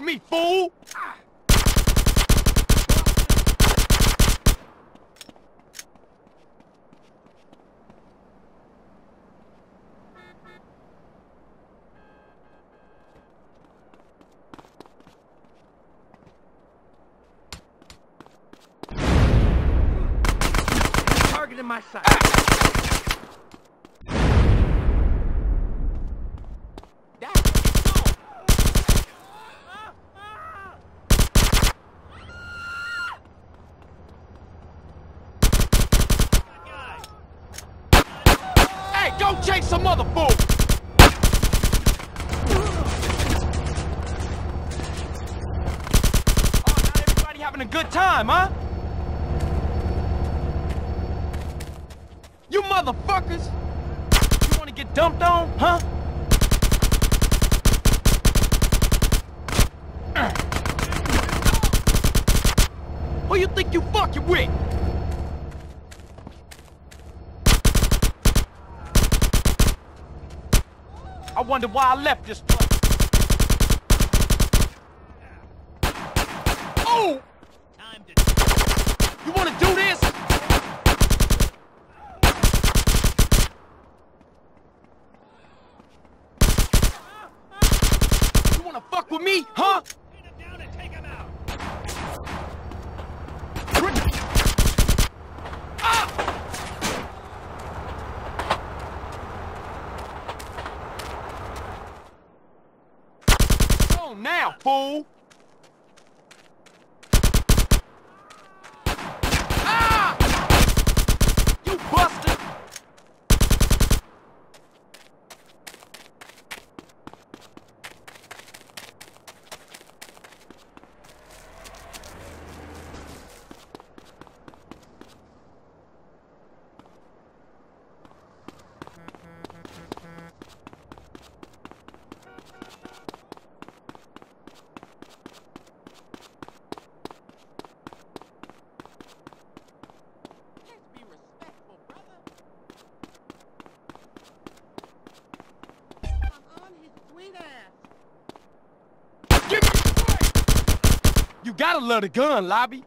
me, fool! Target in my sight. Hey, go chase some other fool! Oh, not everybody having a good time, huh? You motherfuckers! You wanna get dumped on, huh? Who you think you fucking with? I wonder why I left this place. Oh! Time to... You wanna do this? You wanna fuck with me, huh? Beat him down and take him out. Oh, now, fool! Ah! You busted! Give me the break! You gotta love the gun, Lobby.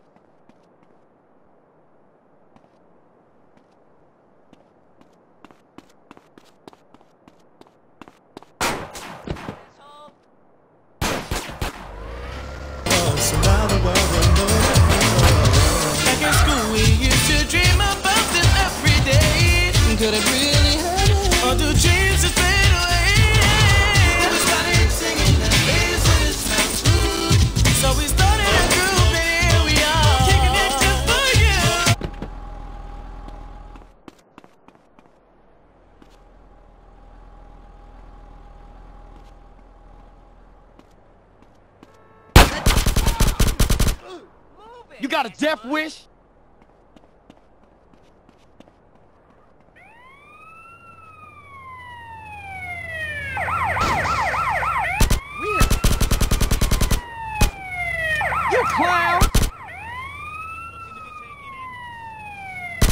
So now the world will know. Back in school we used to dream about this every day. Could it really happen? Or do dreams just fade away? We started singing that bass with it sounds good. So we started a group and here we are, kicking it just for you. You got a death wish? You clown! Looking to be taken in?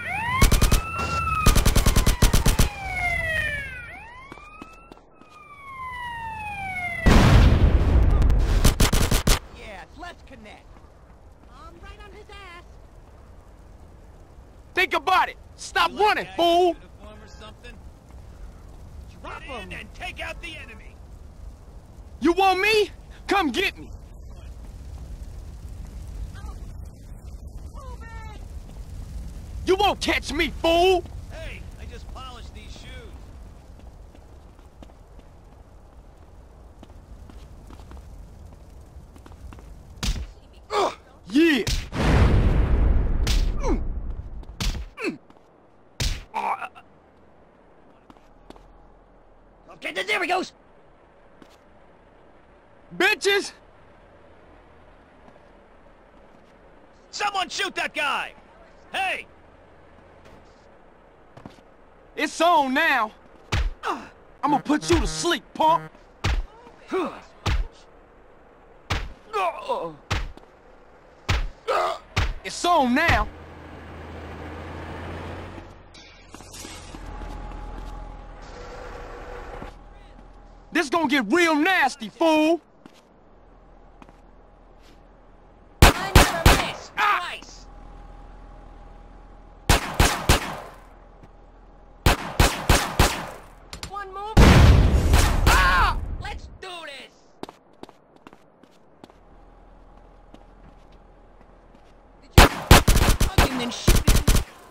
Yes, let's connect. I'm right on his ass. Think about it! Stop running, fool! Uniform or something? Drop Get in him. and take out the enemy. You want me? Come get me! You won't catch me, fool! Hey, I just polished these shoes. Yeah! Okay, there he goes. Bitches! Someone shoot that guy! Hey! It's on now! I'm gonna put you to sleep, punk! It's on now! This gonna get real nasty, fool! and then shoot it.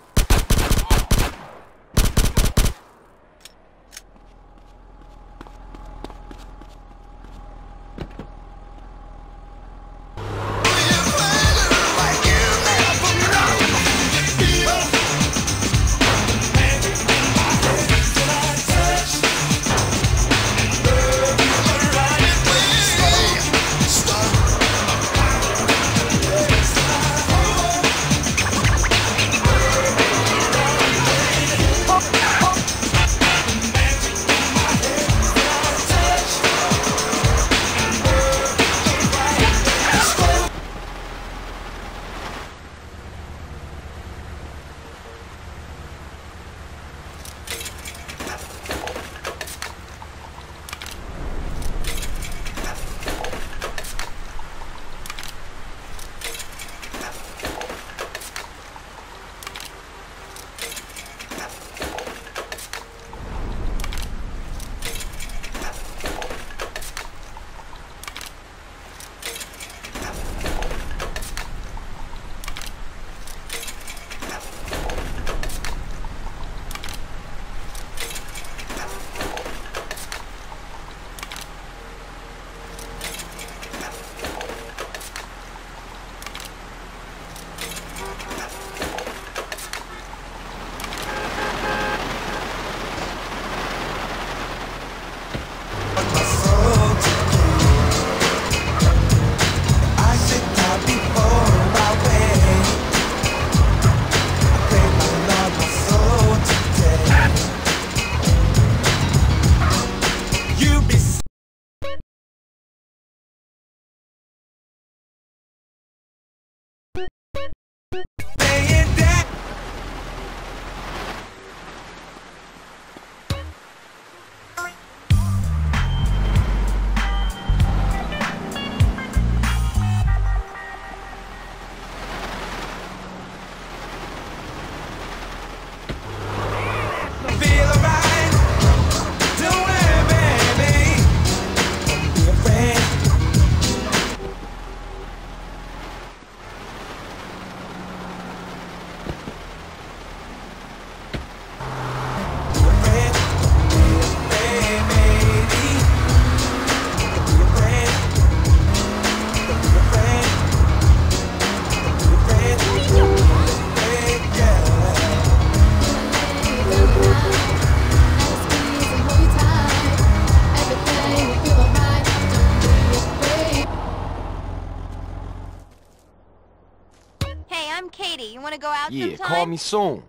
I'm Katie. You want to go out Yeah, sometime? call me soon.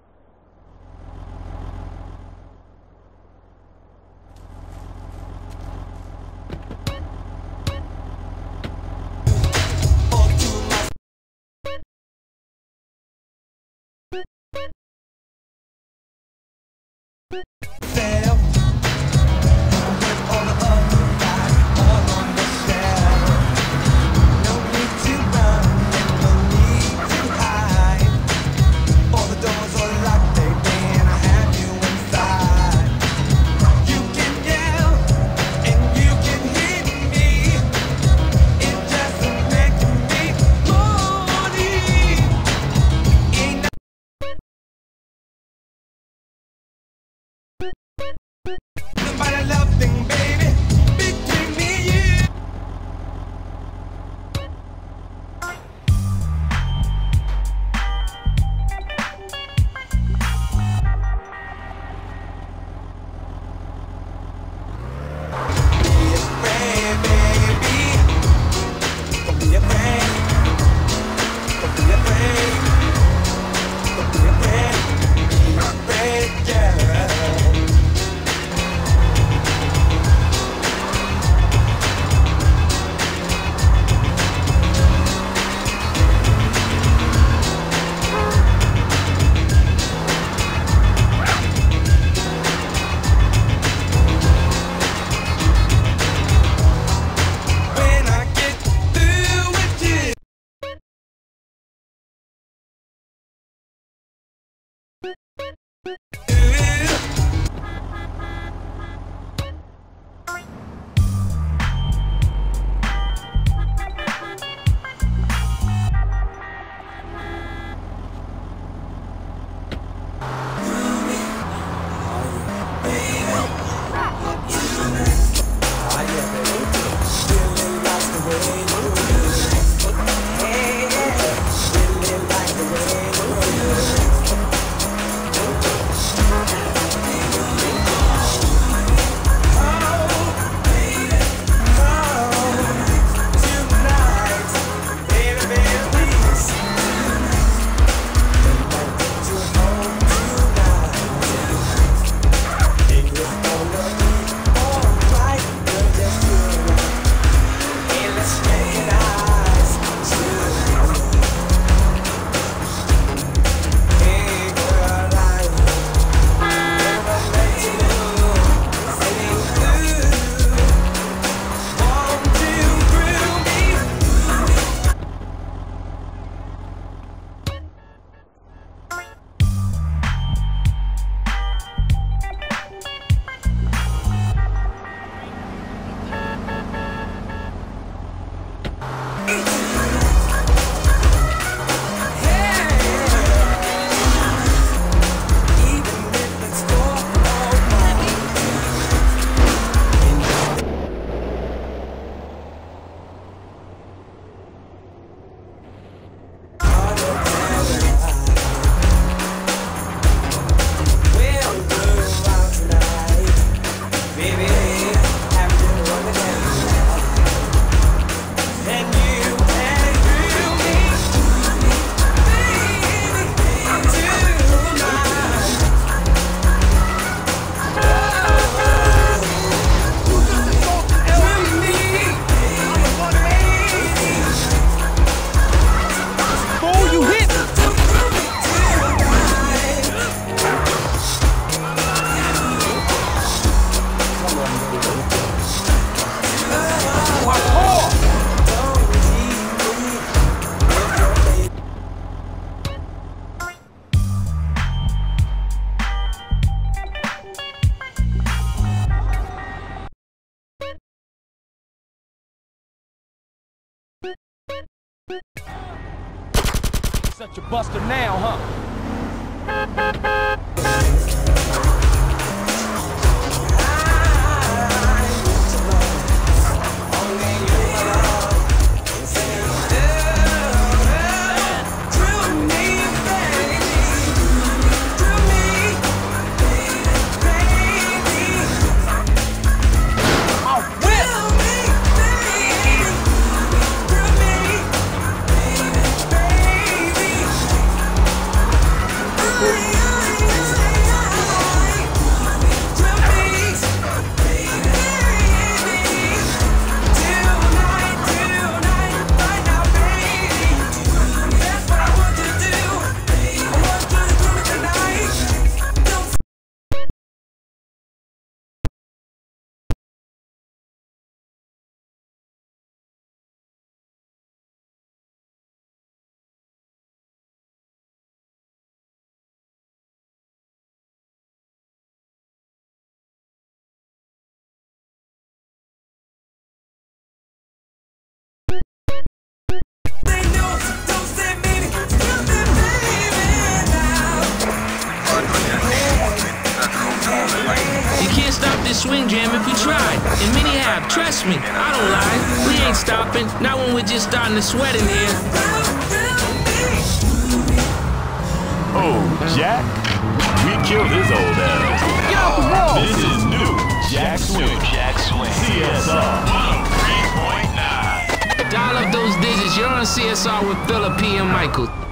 All the doors are locked. Buster now, huh? This swing jam if we tried, and many have, trust me, I don't lie. We ain't stopping, not when we're just starting to sweat in here. Oh, Jack, we killed his old ass. Get off the wall! This is new Jack Swing. CSR 103.9. Dial up those digits, you're on CSR with Philip P. and Michael.